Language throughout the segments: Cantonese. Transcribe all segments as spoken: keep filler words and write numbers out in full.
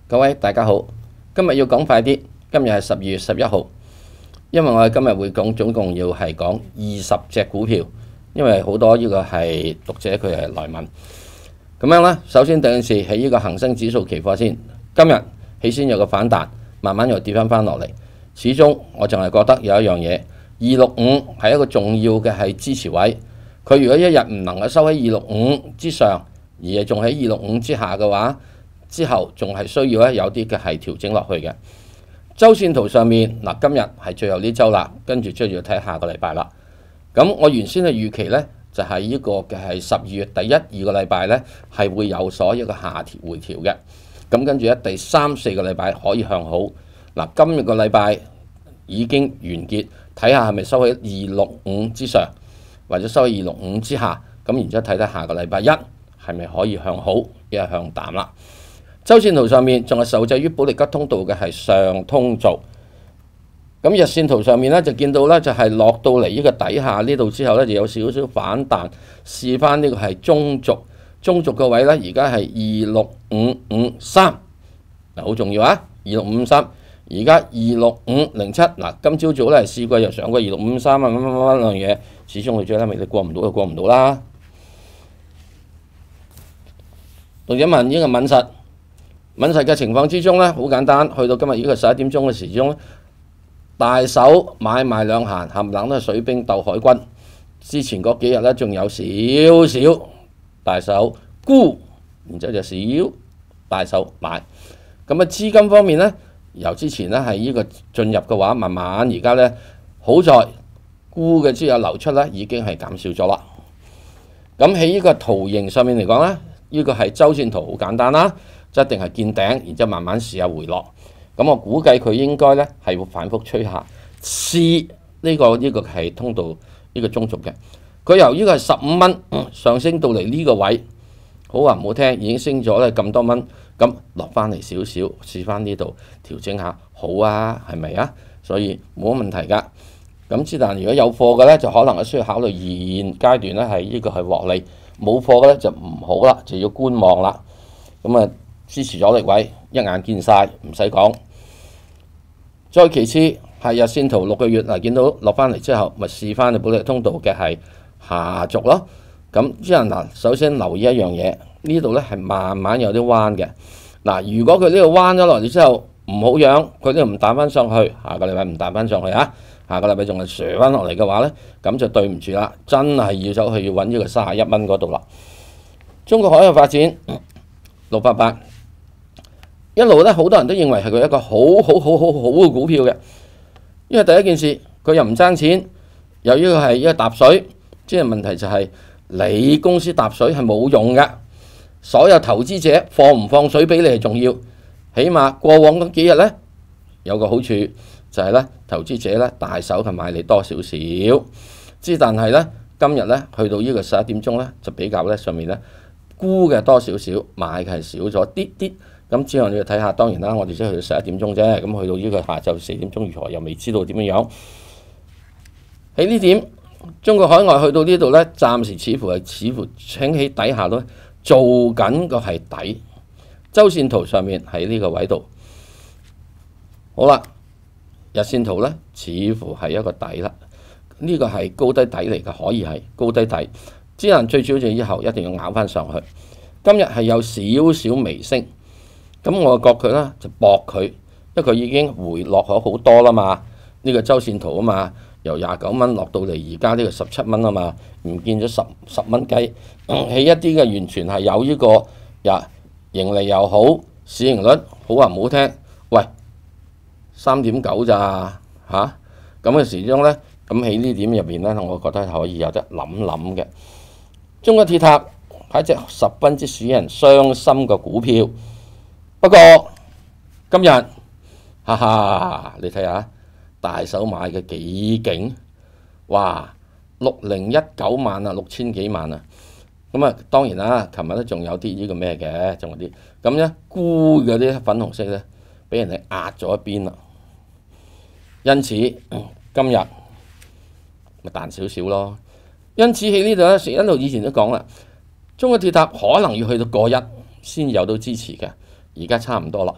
各位大家好，今日要講快啲，今日係十二月十一號，因為我哋今日會講總共要係講二十隻股票，因為好多呢個係讀者佢係來問，咁樣呢，首先第一件事喺呢個恒生指數期貨先，今日起先有個反彈，慢慢又跌翻翻落嚟，始終我淨係覺得有一樣嘢，二六五係一個重要嘅係支持位，佢如果一日唔能夠收喺二六五之上，而係仲喺二六五之下嘅話，之後仲係需要咧有啲嘅係調整落去嘅。周線圖上面嗱，今日係最後呢週啦，跟住追住睇下個禮拜啦。咁我原先嘅預期呢，就係、是、呢個嘅係十二月第一二個禮拜呢，係會有所一個下調回調嘅。咁跟住咧第三四個禮拜可以向好。嗱，今日個禮拜已經完結，睇下係咪收喺二六五之上，或者收喺二六五之下。咁然之後睇睇下個禮拜一係咪可以向好，一係向淡啦。周線圖上面仲係受制於保利吉通道嘅係上通做，咁日線圖上面咧就見到咧就係落到嚟呢個底下呢度之後咧就有少少反彈，試翻呢個係中軸，中軸嘅位咧而家係二六五五三，嗱好重要啊！二六五五三，而家二六五零七，嗱今朝早咧試過又上過二六五五三啊，乜乜乜乜樣嘢，始終你最尾你過唔到就過唔到啦。讀者問呢個敏實。敏實嘅情況之中咧，好簡單，去到今日呢個十一點鐘嘅時鐘，大手買賣兩閒，冚唪唥都係水兵鬥海軍。之前嗰幾日咧，仲有少少大手沽，然之後就少大手買。咁啊，資金方面咧，由之前咧係呢個進入嘅話，慢慢而家咧，好在沽嘅之後流出咧，已經係減少咗啦。咁喺呢個圖形上面嚟講咧，呢個係周線圖，好簡單啦。一定係見頂，然之後慢慢試下回落。咁我估計佢應該咧係會反覆吹下，試呢個呢個係通道呢個中軸嘅。佢由呢個係十五蚊上升到嚟呢個位，好話唔好聽，已經升咗咧咁多蚊，咁落翻嚟少少，試翻呢度調整下，好啊，係咪啊？所以冇乜問題㗎。咁之但如果有貨嘅咧，就可能係需要考慮現階段咧係呢個係獲利，冇貨嘅咧就唔好啦，就要觀望啦。咁啊〜支持阻力位一眼見晒，唔使講。再其次係日線圖六個月嗱，見到落翻嚟之後，咪試翻你保利通道嘅係下軸咯。咁之後嗱，首先留意一樣嘢，呢度咧係慢慢有啲彎嘅。嗱，如果佢呢度彎咗落嚟之後唔好樣，佢呢度唔彈翻上去，下個禮拜唔彈翻上去啊，下個禮拜仲係瀡翻落嚟嘅話咧，咁就對唔住啦，真係要走去要揾呢個三十一蚊嗰度啦。中國海外發展六八八。一路咧，好多人都認為係佢一個好好好好好嘅股票嘅，因為第一件事佢又唔爭錢，由於佢係一個搭水，即係問題就係你公司搭水係冇用嘅，所有投資者放唔放水俾你係重要，起碼過往嗰幾日咧有個好處就係咧投資者咧大手係買你多少少，之但係咧今日咧去到呢個十一點鐘咧就比較咧上面咧沽嘅多少少，買嘅係少咗啲啲。咁之後你要睇下，當然啦，我哋只係去到十一點鐘啫。咁去到呢個下晝四點鐘如何，又未知道點樣樣。喺呢點，中國海外去到呢度咧，暫時似乎係似乎請喺底下都做緊個係底。周線圖上面喺呢個位度，好啦，日線圖咧似乎係一個底啦。呢、這個係高低底嚟嘅，可以係高低底。之但最主要就以後一定要咬翻上去。今日係有少少微升。咁我覺佢咧就搏佢，因為佢已經回落咗好多啦嘛。呢、這個周線圖啊嘛，由廿九蚊落到嚟而家呢個十七蚊啊嘛，唔見咗十十蚊雞。起、嗯、一啲嘅完全係有呢、這個呀盈利又好，市盈率好話唔好聽，喂三點九咋嚇？咁嘅時鐘咧，咁喺呢點入邊咧，我覺得可以有得諗諗嘅。中國鐵塔係一隻十分之使人傷心嘅股票。不過今日，哈哈，你睇下大手買嘅幾勁，哇，六零一九萬啊，六千幾萬啊，咁啊當然啦，琴日咧仲有啲呢個咩嘅，仲有啲咁咧沽嗰啲粉紅色咧，俾人哋壓咗一邊啦，因此、嗯、今日咪彈少少咯。因此喺呢度咧，一路以前都講啦，中國鐵塔可能要去到過一先有到支持嘅。而家差唔多啦，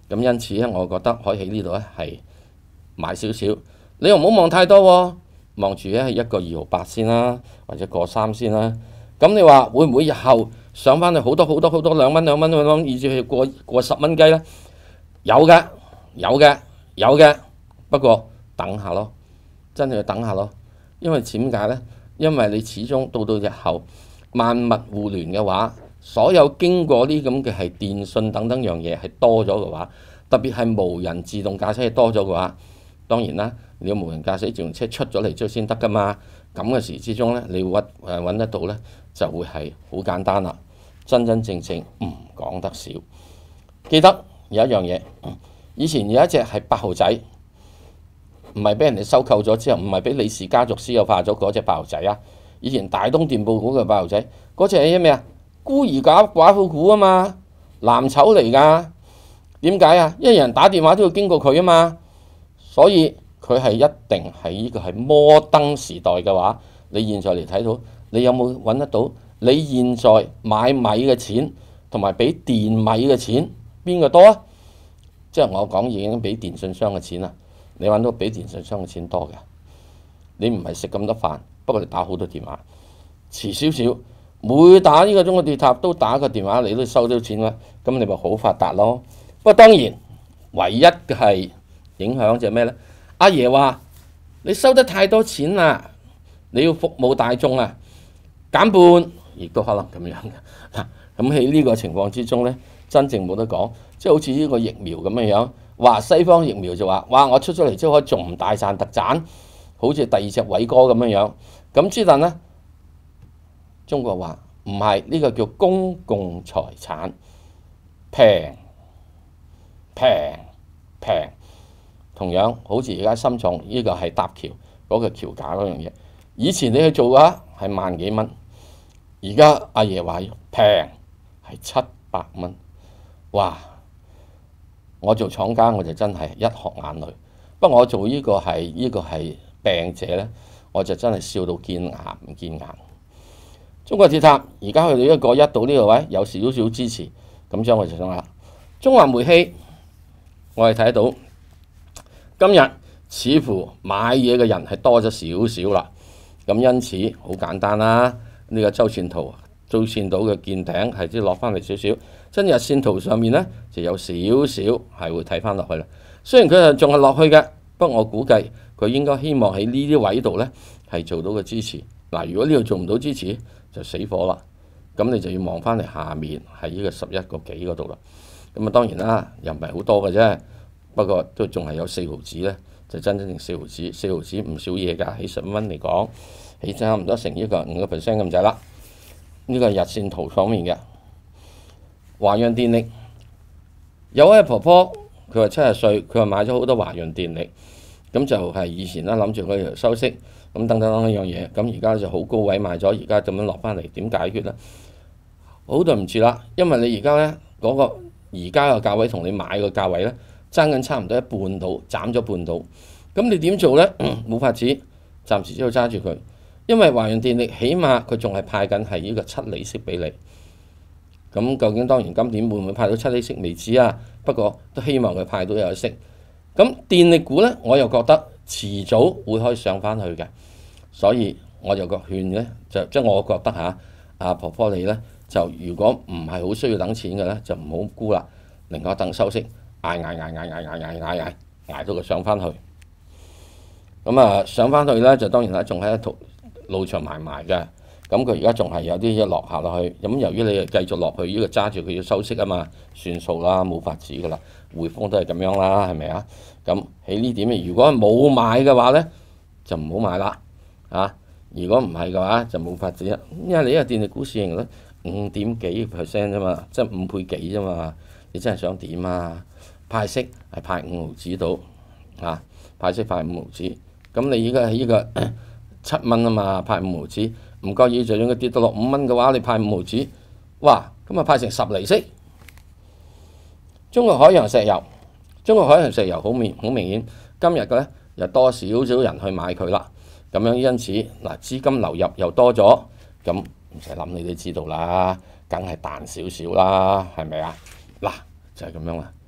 咁因此咧，我覺得可以喺呢度咧係買少少。你又唔好望太多喎，望住咧係一個二毫八先啦，或者個三先啦。咁你話會唔會日後上翻去好多好多好多兩蚊兩蚊兩蚊，以至去過過十蚊雞咧？有嘅，有嘅，有嘅。不過等下咯，真係要等下咯。因為點解咧？因為你始終到到日後萬物互聯嘅話，所有經過啲咁嘅係電信等等樣嘢係多咗嘅話，特別係無人自動駕駛係多咗嘅話，當然啦，你要無人駕駛自動車出咗嚟之後先得噶嘛。咁嘅時之中咧，你揾誒揾得到咧，就會係好簡單啦，真真正正唔講得少。記得有一樣嘢，以前有一隻係八號仔，唔係俾人哋收購咗之後，唔係俾李氏家族私有化咗嗰隻八號仔啊。以前大東電報嗰個八號仔，嗰隻係咩啊？孤兒寡寡婦股啊嘛，藍籌嚟㗎。點解啊？因為人打電話都要經過佢啊嘛，所以佢係一定係呢個係摩登時代嘅話，你現在嚟睇到，你有冇揾得到？你現在買米嘅錢同埋俾電米嘅錢邊個多啊？即係我講已經俾電信商嘅錢啦，你揾到俾電信商嘅錢多嘅。你唔係食咁多飯，不過你打好多電話，遲少少每打呢個鐘嘅鐵塔都打個電話，你都收到錢啦，咁你咪好發達咯。不過當然，唯一嘅係影響就係咩呢？阿爺話你收得太多錢啦，你要服務大眾啊，減半，亦都可能咁樣嘅。嗱，咁喺呢個情況之中呢，真正冇得講，即係好似呢個疫苗咁樣樣，話西方疫苗就話，哇！我出咗嚟之後可以仲唔大賺特賺，好似第二隻偉哥咁樣樣。咁之但呢，中國話唔係，呢個叫公共財產，平平平。同樣好似而家深創呢個係搭橋嗰個橋架嗰樣嘢，以前你去做嘅話係萬幾蚊，而家阿爺話平係七百蚊，哇！我做廠家我就真係一殼眼淚，不過我做呢個係呢個係病者咧，我就真係笑到見牙唔見眼。中國鐵塔而家去到一個一到呢個位有少少支持，咁將我就想啦，中華煤氣我哋睇到。今日似乎買嘢嘅人係多咗少少啦，咁因此好簡單啦。呢、這個周線圖，周線圖嘅見頂係即係落翻嚟少少，真日線圖上面呢就有少少係會睇翻落去啦。雖然佢係仲係落去嘅，不過我估計佢應該希望喺呢啲位度呢係做到個支持。嗱，如果呢度做唔到支持，就死火啦。咁你就要望翻嚟下面係呢個十一個幾嗰度啦。咁啊當然啦，又唔係好多嘅啫。不過都仲係有四毫子咧，就真真正四毫子，四毫子唔少嘢㗎。喺十蚊嚟講，起差唔多成呢個五個 percent 咁滯啦。呢個係日線圖方面嘅華潤電力，有位婆婆佢話七十歲，佢話買咗好多華潤電力，咁就係以前咧諗住佢嚟收息，咁等等等一樣嘢，咁而家就好高位買咗，而家咁樣落翻嚟點解決咧？好對唔住啦，因為你而家咧嗰個而家嘅價位同你買嘅價位咧，爭緊差唔多一半到，斬咗半到，咁你點做呢？冇法子，暫時只要揸住佢，因為華潤電力起碼佢仲係派緊係呢個七厘息俾你。咁究竟當然今年會唔會派到七厘息未知啊？不過都希望佢派到有息。咁電力股呢，我又覺得遲早會可以上翻去嘅，所以我就個勸呢，就即係我覺得嚇，阿婆婆你呢，就如果唔係好需要等錢嘅呢，就唔好沽啦，寧可等收息。捱捱捱捱捱捱捱捱捱捱到佢上翻去，咁啊上翻去咧就當然啦，仲喺一條路長埋埋嘅，咁佢而家仲係有啲嘢落下落去，咁由於你繼續落去，呢個揸住佢要收息啊嘛，算數啦，冇法子噶啦，匯豐都係咁樣啦，係咪啊？咁喺呢點，如果冇買嘅話咧，就唔好買啦，啊！如果唔係嘅話，就冇法子啦，因為你呢個電力股市盈率五點幾 percent 啫嘛，即係五倍幾啫嘛，你真係想點啊？派息係派五毫子到，啊派息派五毫子，咁你依家喺呢個七蚊啊嘛，派五毫子，唔覺意就算佢跌到落五蚊嘅話，你派五毫子，哇，咁啊派成十厘息。中國海洋石油，中國海洋石油好明好明顯，今日嘅咧又多少少人去買佢啦，咁樣因此嗱資金流入又多咗，咁唔使諗你都知道啦，梗係彈少少啦，係咪啊？嗱就係咁樣啦。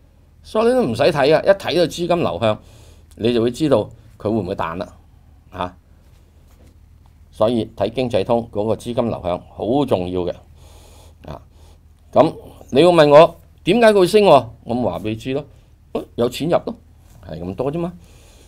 所以你都唔使睇啊，一睇到資金流向，你就會知道佢會唔會彈啦嚇。所以睇經濟通嗰個資金流向好重要嘅啊。咁你要問我點解佢會升喎？我咪話俾你知咯，有錢入咯，係咁多啫嘛。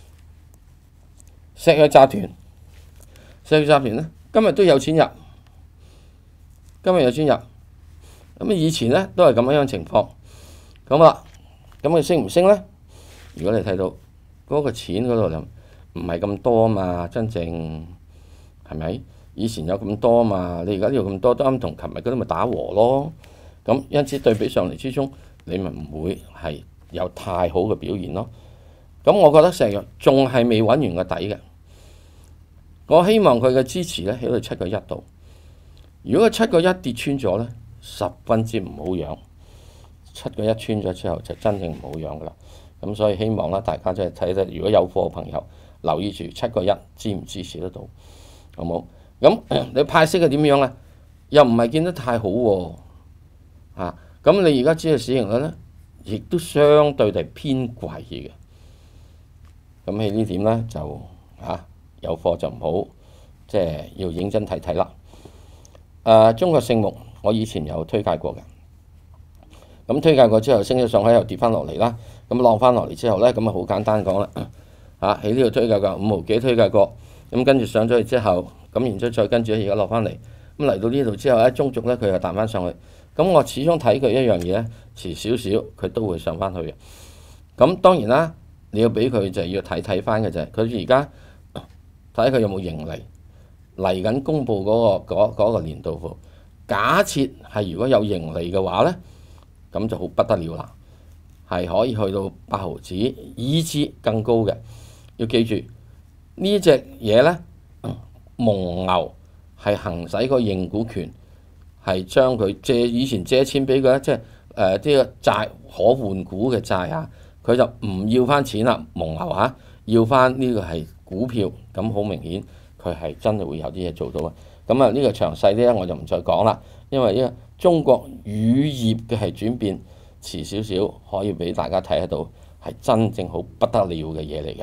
石藥集團，石藥集團咧今日都有錢入，今日有錢入。咁以前咧都係咁樣樣情況。咁啦，咁佢升唔升咧？如果你睇到嗰個錢嗰度就唔係咁多啊嘛，真正係咪？以前有咁多啊嘛，你而家呢度咁多，都啱同琴日嗰啲咪打和咯。咁因此對比上嚟之中，你咪唔會係有太好嘅表現咯。咁我覺得石藥仲係未揾完個底嘅。我希望佢嘅支持咧喺到七個一度。如果七個一跌穿咗咧，十分之唔好養。七個一穿咗之後就真正唔好養噶啦。咁所以希望咧大家即係睇睇，如果有貨嘅朋友留意住七個一支唔支持得到，好冇？咁你派息係點樣咧？又唔係見得太好喎、啊。啊，咁你而家知道市盈率咧，亦都相對地偏貴嘅。咁喺呢點咧就啊有貨就唔好，即係要認真睇睇啦。誒、啊，中國聖牧我以前有推介過嘅。咁推介過之後升咗上去又跌翻落嚟啦，咁浪翻落嚟之後咧，咁啊好簡單講啦，嚇喺呢度推介過五毫幾推介過，咁跟住上咗去之後，咁然之後再跟住而家落翻嚟，咁嚟到呢度之後咧，中續咧佢又彈翻上去，咁我始終睇佢一樣嘢咧，遲少少佢都會上翻去嘅。咁當然啦，你要俾佢就要睇睇翻嘅就係佢而家睇佢有冇盈利，嚟緊公佈嗰個嗰嗰個年度庫，假設係如果有盈利嘅話咧。咁就好不得了啦，係可以去到八毫子，以至更高嘅。要記住呢隻嘢呢，蒙牛係行使個認股權，係將佢借以前借錢俾佢，即係誒啲債可換股嘅債啊，佢就唔要翻錢啦。蒙牛啊，要翻呢個係股票，咁好明顯佢係真係會有啲嘢做到啊。咁啊，呢個詳細啲我就唔再講啦，因為呢個中國乳業嘅係轉變，遲少少可以俾大家睇得到，係真正好不得了嘅嘢嚟㗎。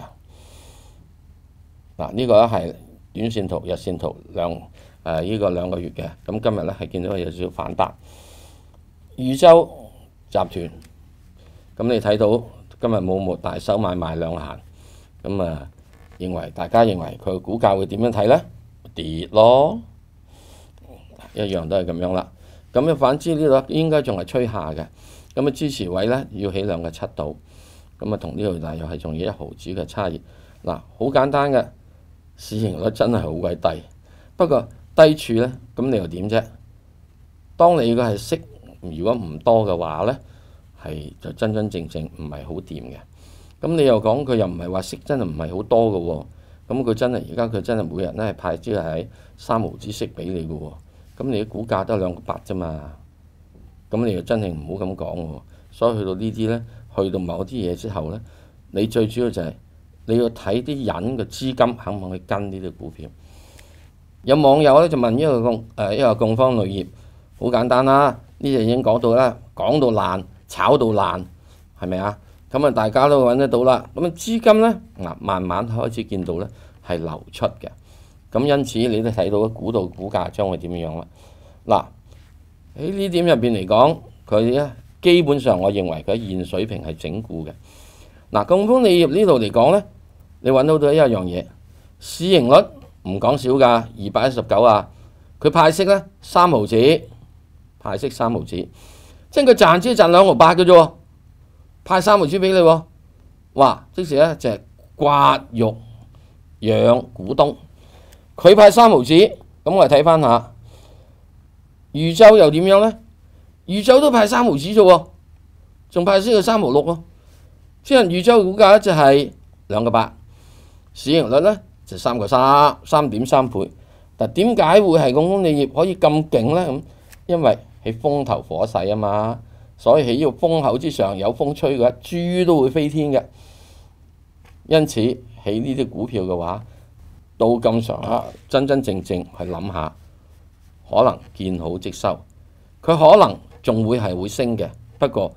嗱，呢個咧係短線圖、日線圖兩誒呢個兩個月嘅，咁今日咧係見到有少少反彈。豫州集團，咁你睇到今日冇冇大手買賣兩閒，咁啊認為大家認為佢嘅股價會點樣睇咧？跌咯，一樣都係咁樣啦。咁啊反之呢度應該仲係吹下嘅，咁啊支持位咧要起兩個七度，咁啊同呢度大約係仲有一毫子嘅差異。嗱，好簡單嘅，市盈率真係好鬼低，不過低處咧，咁你又點啫？當你嘅係息如果唔多嘅話咧，係就真真正正唔係好掂嘅。咁你又講佢又唔係話息真係唔係好多嘅喎，咁佢真係而家佢真係每日咧係派只係三毫子息俾你嘅喎，咁你啲股價得兩個八啫嘛，咁你又真係唔好咁講喎。所以去到呢啲咧，去到某啲嘢之後咧，你最主要就係你要睇啲人嘅資金肯唔肯去跟呢啲股票。有網友咧就問一個共誒一個共方鋁業，好簡單啦，呢隻已經講到啦，講到爛，炒到爛，係咪啊？咁啊，大家都揾得到啦。咁啊，資金咧嗱，慢慢開始見到咧係流出嘅。咁因此你都睇到估到股價將會點樣啦。嗱，喺呢點入邊嚟講，佢咧基本上我認為佢現水平係整固嘅。嗱，贛鋒鋰業呢度嚟講咧，你揾到到一樣嘢，市盈率唔講少㗎，二百一十九啊。佢派息咧三毫子，派息三毫子，即係佢賺只賺兩毫八嘅啫喎。派三毫紙俾你喎，哇！即時咧就係刮肉養股東，佢派三毫紙，咁我哋睇翻下，豫州又點樣咧？豫州都派三毫紙啫喎，仲派先到三毫六喎，即係豫州股價就係兩個八，市盈率咧就三個三，三點三倍。但點解會係贛鋒鋰業可以咁勁咧？咁因為係風頭火勢啊嘛。所以喺呢個風口之上有風吹嘅話，豬都會飛天嘅。因此喺呢啲股票嘅話，到咁上下真真正正去諗下，可能見好即收。佢可能仲會係會升嘅，不過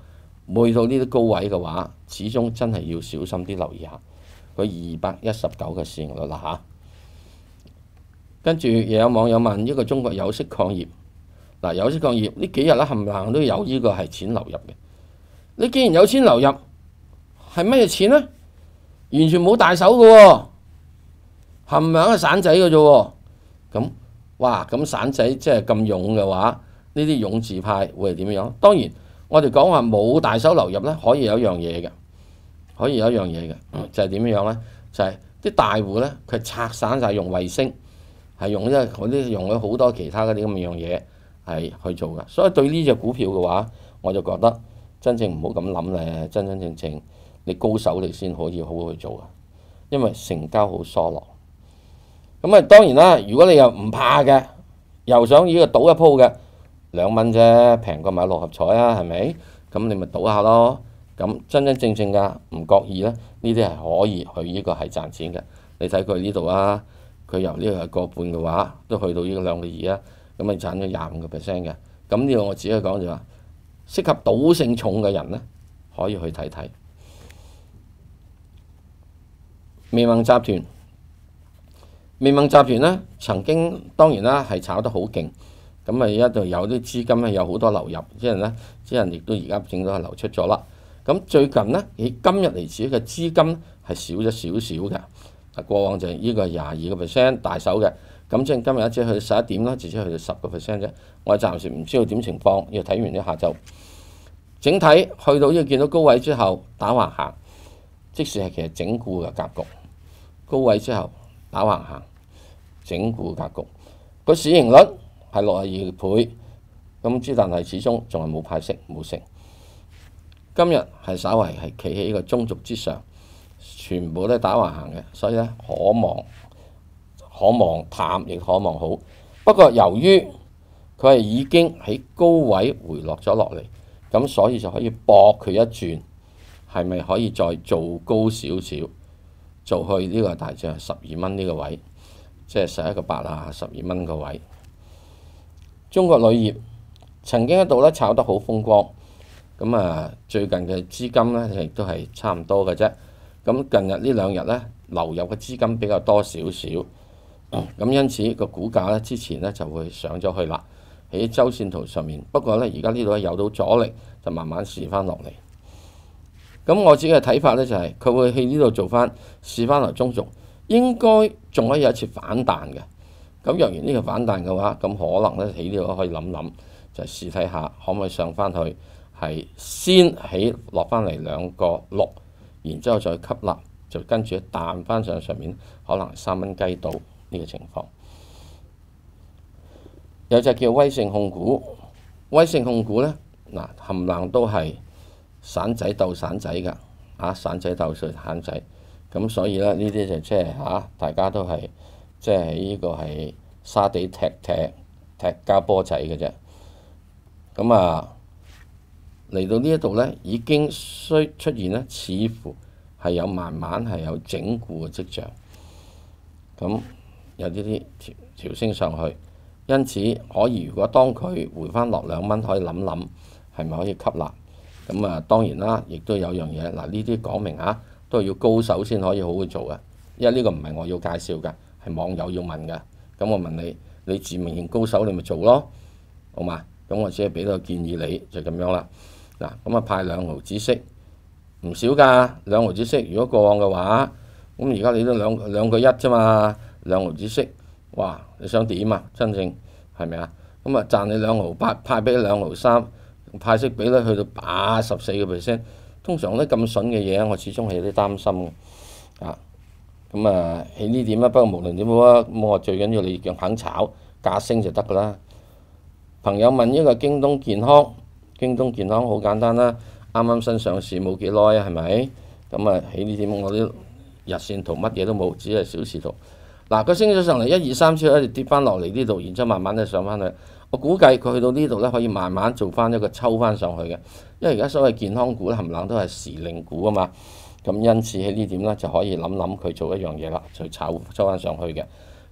每到呢啲高位嘅話，始終真係要小心啲留意下。佢二百一十九嘅市盈率啦嚇。跟住又有網友問呢個中國有色礦業，嗱有色礦業呢幾日咧冚唪唥都有呢個係錢流入嘅。你既然有錢流入，係乜嘢錢呢？完全冇大手嘅喎，冚唪唥係散仔嘅啫喎。咁哇咁散仔即係咁勇嘅話，呢啲勇字派會係點樣？當然我哋講話冇大手流入咧，可以有一樣嘢嘅，可以有一樣嘢嘅，就係點樣咧？就係、是、啲大戶咧，佢拆散晒用衛星。係用咧嗰啲用咗好多其他嗰啲咁樣嘢係去做嘅，所以對呢隻股票嘅話，我就覺得真正唔好咁諗咧，真真正正你高手你先可以好好去做啊，因為成交好疏落。咁啊當然啦，如果你又唔怕嘅，又想呢個賭一鋪嘅，兩蚊啫，平過買六合彩啊，係咪？咁你咪賭下咯。咁真真正正㗎，唔覺意咧，呢啲係可以去呢個係賺錢嘅。你睇佢呢度啊。佢由呢個係個半嘅話，都去到呢個兩個二啊，咁咪賺咗廿五個 percent 嘅。咁呢個我只係講就話，適合賭性重嘅人呢，可以去睇睇。微盟集團，微盟集團呢曾經當然啦係炒得好勁，咁啊一度有啲資金咧有好多流入，即係呢啲人亦都而家整到係流出咗啦。咁最近呢，以今日嚟指嘅資金係少咗少少嘅。過往就係呢個廿二個 percent 大手嘅，咁即係今日一隻去到十一點啦，直接去到十個 percent 啫。我暫時唔知道點情況，要睇完呢下晝。整體去到呢個見到高位之後打橫行，即使係其實整固嘅格局。高位之後打橫行，整固格局。個市盈率係六十二倍，咁之但係始終仲係冇派息冇成。今日係稍為係企喺呢個中軸之上。全部都係打橫行嘅，所以咧可望可望淡，亦可望好。不過由於佢係已經喺高位回落咗落嚟，咁所以就可以搏佢一轉，係咪可以再做高少少，做去呢個大致係十二蚊呢個位，即係十一個八啊，十二蚊個位。中國鋁業曾經一度咧炒得好風光，咁啊最近嘅資金咧亦都係差唔多嘅啫。咁近日呢兩日咧流入嘅資金比較多少少，咁、嗯、因此個股價咧之前咧就會上咗去啦，喺周線圖上面。不過咧而家呢度有到阻力，就慢慢試翻落嚟。咁我自己嘅睇法咧就係、是、佢會喺呢度做翻試翻嚟中軸，應該仲可以有一次反彈嘅。咁若然呢個反彈嘅話，咁可能咧喺呢度可以諗諗，就係試睇下可唔可以上翻去，係先起落翻嚟兩個六。然之後再吸納，就跟住彈翻上上面，可能三蚊雞到呢個情況。有隻叫威盛控股，威盛控股呢，嗱冚唪唥都係散仔鬥散仔㗎，啊散仔鬥碎散仔，咁所以咧呢啲就即係嚇大家都係即係呢個係沙地踢踢踢交波仔嘅啫。咁啊〜嚟到呢一度咧，已經需出現咧，似乎係有慢慢係有整固嘅跡象。咁有啲啲調調升上去，因此可以如果當佢回翻落兩蚊，可以諗諗係咪可以吸納。咁啊，當然啦，亦都有樣嘢嗱，呢啲講明嚇都係要高手先可以好好做嘅，因為呢個唔係我要介紹嘅，係網友要問嘅。咁我問你，你自命認高手，你咪做咯，好嘛？咁我只係俾個建議你，就咁樣啦。嗱，咁啊派兩毫子息，唔少㗎，兩毫子息。如果過往嘅話，咁而家你都兩兩個一啫嘛，兩毫子息，哇！你想點啊？真正係咪啊？咁啊賺你兩毫八，派俾你兩毫三，派息比率去到八十四個 percent。通常咧咁筍嘅嘢，我始終係有啲擔心嘅。啊，咁啊喺呢點啊，不過無論點好啊，咁我最緊要你肯炒，價升就得㗎啦。朋友問呢個京東健康。京東健康好簡單啦，啱啱新上市冇幾耐啊，係咪？咁啊，喺呢點我啲日線圖乜嘢都冇，只係小時圖。嗱，佢升咗上嚟一二三之後咧，跌翻落嚟呢度，然之後慢慢咧上翻去。我估計佢去到呢度咧，可以慢慢做翻一個抽翻上去嘅，因為而家所謂健康股咧，冚唪唥都係時令股啊嘛。咁因此喺呢點咧就可以諗諗佢做一樣嘢啦，就炒抽翻上去嘅。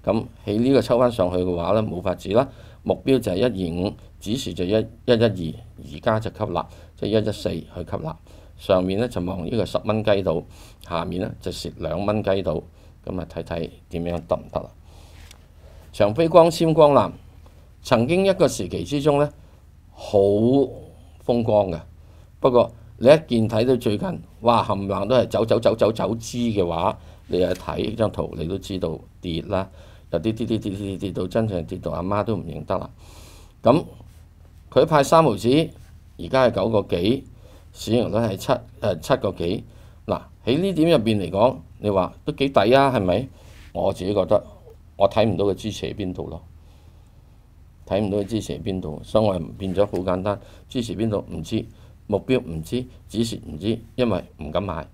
咁喺呢個抽翻上去嘅話呢，冇法子啦。目標就係一二五，指示就一一一二，而家就吸納，即係一一四去吸納。上面呢就望呢個十蚊雞度，下面呢就蝕兩蚊雞度。咁啊睇睇點樣得唔得啦？長飛光纖光纜曾經一個時期之中呢，好風光嘅，不過你一見睇到最近，哇冚唪唥都係走走走走走資嘅話，你係睇張圖你都知道跌啦，有啲跌跌跌跌跌到真正跌到阿媽都唔認得啦。咁佢派三毫子，而家係九個幾，市盈率係七誒七個幾。嗱喺呢點入邊嚟講，你話都幾抵啊？係咪？我自己覺得我睇唔到嘅支持喺邊度咯，睇唔到嘅支持喺邊度，所以我係變咗好簡單，支持邊度唔知，目標唔知，指示唔知，因為唔敢買。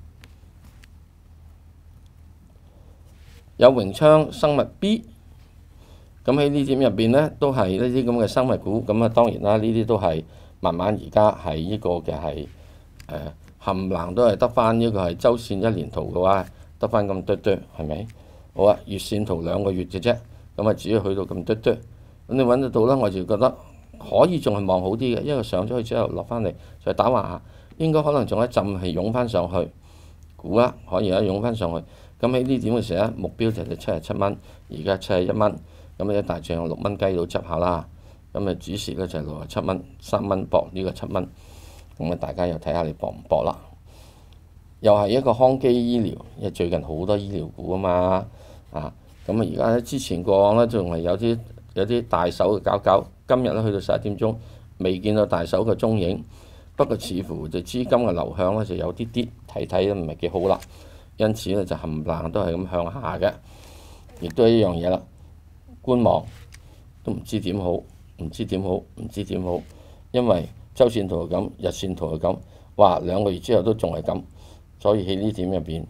有榮昌生物 B， 咁喺呢點入邊呢，都係呢啲咁嘅生物股，咁啊當然啦，呢啲都係慢慢而家係呢個嘅係誒冚唪唥都係得翻呢個係周線一年圖嘅話，得翻咁多多係咪？好啊，月線圖兩個月嘅啫，咁啊只要去到咁多多，咁你揾得到啦，我就覺得可以仲係望好啲嘅，因為上咗去之後落翻嚟再打橫下，應該可能仲一陣係湧翻上去，估啦可以啊湧翻上去。咁喺呢點嘅時候咧，目標就係七十七蚊，而家七十一蚊，咁咧大致有六蚊雞到執下啦。咁啊指示咧就係六十七蚊，三蚊搏呢個七蚊，咁啊大家又睇下你搏唔搏啦。又係一個康基醫療，因為最近好多醫療股啊嘛，啊咁啊而家咧之前過往咧仲係有啲有啲大手嘅搞搞，今日咧去到十一點鐘未見到大手嘅蹤影，不過似乎就資金嘅流向咧就有啲啲睇睇都唔係幾好啦。因此咧就冚唪唥都係咁向下嘅，亦都係一樣嘢啦。觀望都唔知點好，唔知點好，唔知點好，因為周線圖係咁，日線圖係咁，哇兩個月之後都仲係咁，所以喺呢點入邊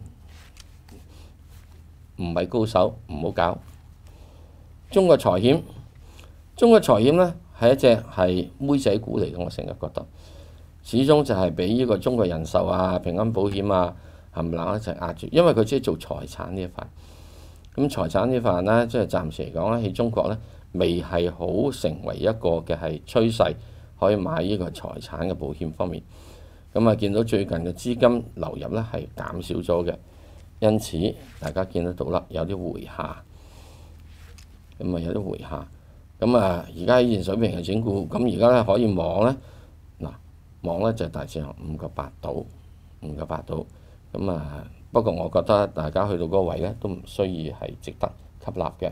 唔係高手，唔好搞。中國財險，中國財險呢係一隻係妹仔股嚟嘅，我成日覺得，始終就係俾呢個中國人壽啊、平安保險啊。冚唪唥一齊壓住，因為佢只係做財產呢一塊。咁財產呢塊呢，即係暫時嚟講咧，喺中國呢，未係好成為一個嘅係趨勢，可以買呢個財產嘅保險方面。咁啊，見到最近嘅資金流入呢係減少咗嘅，因此大家見得到啦，有啲回下。咁啊，有啲回下。咁啊，而家喺現水平係整固，咁而家呢可以望呢，嗱望呢就大致係五個八度，五個八度。咁啊，不過我覺得大家去到嗰個位咧，都唔需要係值得吸納嘅。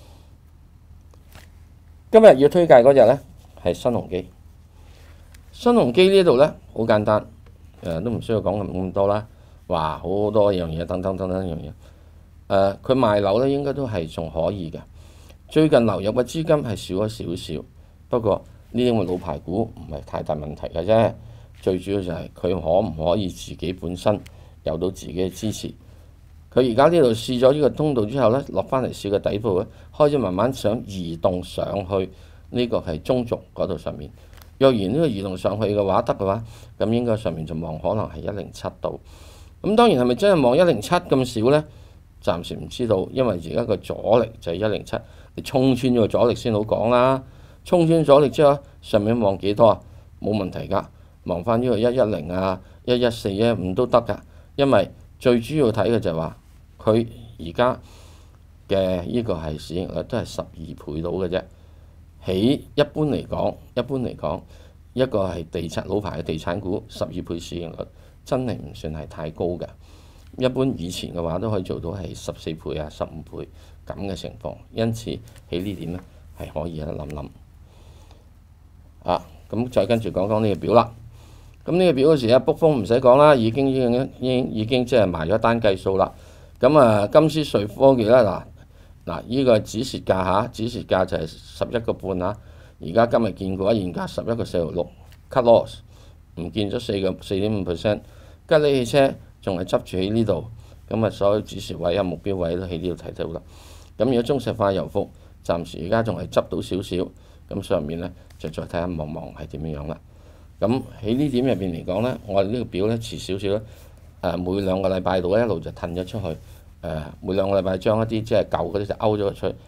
今日要推介嗰隻咧係新鴻基。新鴻基呢度咧好簡單，誒都唔需要講咁咁多啦。話好多樣嘢，等等等等樣嘢。誒、呃，佢賣樓咧應該都係仲可以嘅。最近流入嘅資金係少咗少少，不過呢啲咁嘅老牌股唔係太大問題嘅啫。最主要就係佢可唔可以自己本身有到自己嘅支持。佢而家呢度試咗呢個通道之後呢，落翻嚟試個底部咧，開始慢慢想移動上去呢個係中軸嗰度上面。若然呢個移動上去嘅話得嘅話，咁應該上面就望可能係一零七度。咁當然係咪真係望一零七咁少呢？暫時唔知道，因為而家個阻力就係一零七，你衝穿咗個阻力先好講啦。衝穿阻力之後，上面望幾多啊？冇問題㗎，望翻呢個一一零啊、一一四、一一五都得㗎。因為最主要睇嘅就係話，佢而家嘅呢個係市盈率都係十二倍到嘅啫。喺一般嚟講，一般嚟講，一個係地產老牌嘅地產股，十二倍市盈率真係唔算係太高嘅。一般以前嘅話都可以做到係十四倍啊、十五倍咁嘅情況。因此喺呢點呢係可以一諗諗。啊，咁再跟住講講呢個表啦。咁呢個表嗰時啊，卜風唔使講啦，已經已經已經已經即係埋咗單計數啦。咁啊，金斯瑞科技咧嗱嗱，呢個止蝕價嚇，止蝕價就係十一個半嚇。而家今日見過現價十一個四毫六 ，cut loss 唔見咗四個四點五 percent。吉利汽車仲係執住喺呢度，咁啊所有止蝕位啊目標位都喺呢度睇到啦。咁如果中石化油服暫時而家仲係執到少少，咁上面咧就再睇下望望係點樣樣啦。咁喺呢點入邊嚟講呢，我哋呢個表呢，遲少少咧，誒每兩個禮拜度一路就褪咗出去，誒每兩個禮拜將一啲即係舊嗰啲就勾咗出去，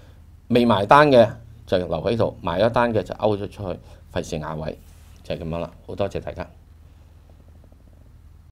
未埋單嘅就留喺度，埋咗單嘅就勾咗出去，費事壓位，就係咁樣啦。好多謝大家。